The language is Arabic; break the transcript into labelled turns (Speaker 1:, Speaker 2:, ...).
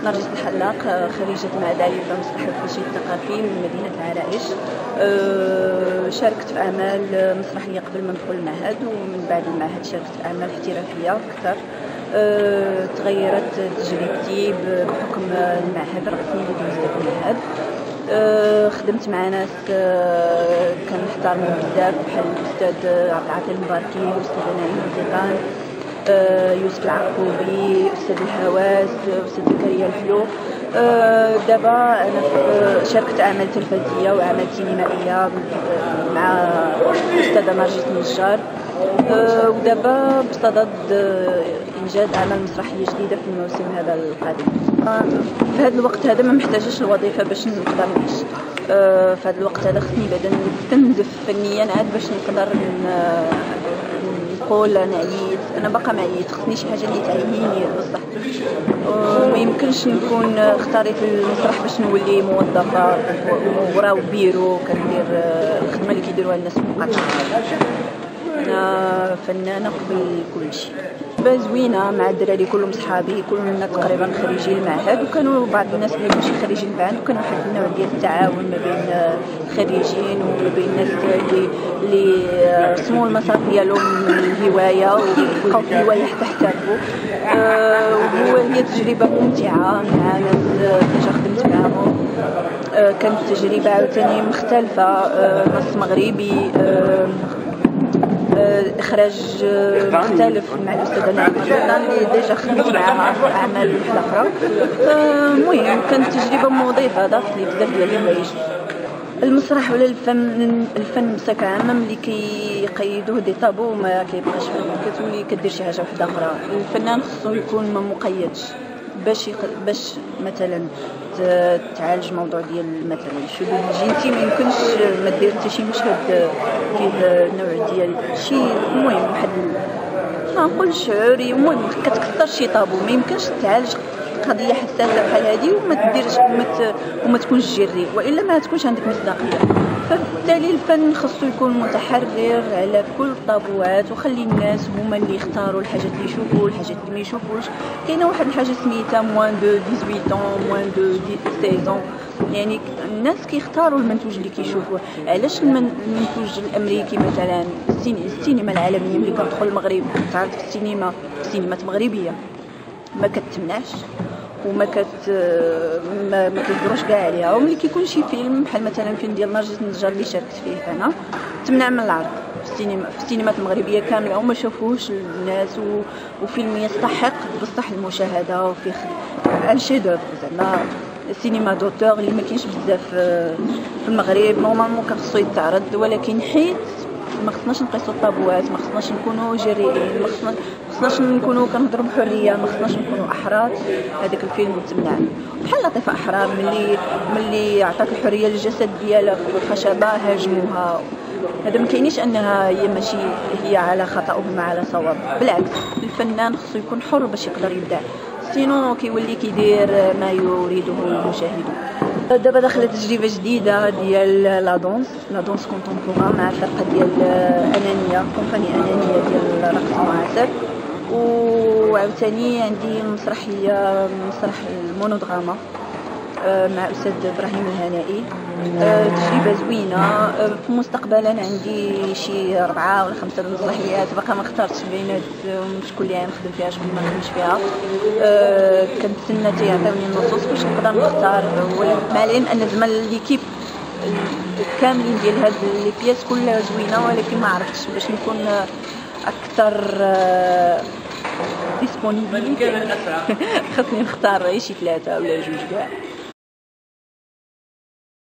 Speaker 1: نرجس الحلاق، خريجة معهد عالي للمسرح والتنشيط الثقافي من مدينة العرائش. شاركت في أعمال مسرحية قبل ما ندخل المعهد، ومن بعد المعهد شاركت في أعمال احترافية أكثر. تغيرت تجربتي بحكم المعهد، رغبتني اللي دوزت في المعهد. خدمت مع ناس كنحترمهم بزاف بحال الأستاذ عبد العاطي المباركي والأستاذة نعيمة الزيطان، يوسف العقوبي، أستاذ الهواس، أستاذ زكريا الحلو. دابا أنا شاركت أعمال تلفزية وأعمال سينمائية مع الأستاذة مرجت النجار، ودابا بصدد إنجاز أعمال مسرحية جديدة في الموسم هذا القادم. في هذا الوقت هذا ما محتاجش الوظيفة باش نقدر نعيش. في هذا الوقت هذا خصني بعدا نستنزف فنيا عاد باش نقدر نقول انا عييت، انا باقا ما عييت، خصني شي حاجه اللي تعينيني بصح. وما يمكنش نكون اختاريت المسرح باش نولي موظفه وراو بيرو كندير الخدمه اللي كيديروها الناس مقاطعه. انا فنانه قبل كل شيء. زوينه مع الدراري كلهم صحابي، كلنا تقريبا خريجي المعهد، وكانوا بعض الناس اللي ماشي خريجي المعهد، وكان واحد النوع ديال التعاون ما بين الخريجين وما بين الناس اللي رسموا المسار ديالهم الهوايه وبقاو في الهوايه حتى احترفوا. وهي تجربه ممتعه مع ناس ديجا خدمت معاهم. كانت تجربه عاوتاني مختلفه، نص مغربي، إخراج مختلف مع الأستاذة نعيمة الزيطان اللي ديجا خدمت معها في أعمال أخرى. المهم كانت تجربة مضيفة، ضافت لي بزاف ديال الحوايج. المسرح ولا الفن بصفة عامة ملي كيقيدوه دي طابو ما كيبقاش فن، كتولي كدير شي حاجة وحدة أخرى. الفنان خصو يكون ما مقيدش باش مثلا تعالج موضوع ديال مثلا الشذوذ الجنسي، ما يمكنش ما دير حتى شي مشهد فيه نوع ديال شي، المهم واحد ما نقولش شعوري، المهم كتكثر شي طابو، ما يمكنش تعالج قضيه حساسه بحال هذه وما تديرش وما تكونش جري، والا ما تكونش عندك مصداقيه. فبالتالي الفن خصو يكون متحرر على كل الطابوات، وخلي الناس هما اللي يختاروا الحاجات اللي يشوفوا والحاجات اللي ما يشوفوش. كاينه واحد الحاجه سميتها موان دو 18 ans موان دو 16 ans، يعني الناس كيختاروا المنتوج اللي كيشوفوه. علاش المنتوج الامريكي مثلا السينما العالميه ملي كندخل المغرب تعرض في السينمات المغربيه ما كتمنعش وما ما كيديروش كاع عليها، وملي كيكون شي فيلم بحال مثلا فيلم ديال مرجس النجار اللي شاركت فيه انا تمنع من العرض في السينمات المغربيه كامله وما شافوهش الناس، وفيلم يستحق بصح المشاهده وفيه الشيدوف زعما السينما دوتور اللي ما كاينش بزاف في المغرب. نورمالمون كخصو يتعرض، ولكن حيت ما خصناش نقيسوا الطابوات، ما خصناش نكونوا جريئين، ما خصناش نكونوا كنهضروا بحريه، ما خصناش نكونوا احرار. هذاك الفيلم تمنع بحال لطيفه احرار ملي عطاك الحريه للجسد ديالها في الخشبه هاجموها. هذا ما كاينيش انها هي على خطا وهم على صواب، بالعكس الفنان خصو يكون حر باش يقدر يبدع، سينو كيولي كيدير ما يريده المشاهد. دابا دخلت تجربه جديده ديال لا دونس كونتمبوران مع فرقه ديال انانيه، كومباني انانيه ديال الرقص المعاصر. وعاوتاني عندي مسرح المونودراما مع أستاذ إبراهيم الهنائي. تجربة زوينة. في المستقبل أنا عندي شي 4 ولا 5 مسرحيات باقا ما اختارتش بينات، شكون اللي غنخدم فيها شكون ما نخدمش فيها. كنتسنى تيعطيوني النصوص باش نقدر نختار، مع العلم أن زعما ليكيب كاملين ديال هاد لي بياس كلها زوينة، ولكن ما عرفتش باش نكون أكثر ديسبونيبيليتي خاصني نختار شي 3 ولا 2 كاع.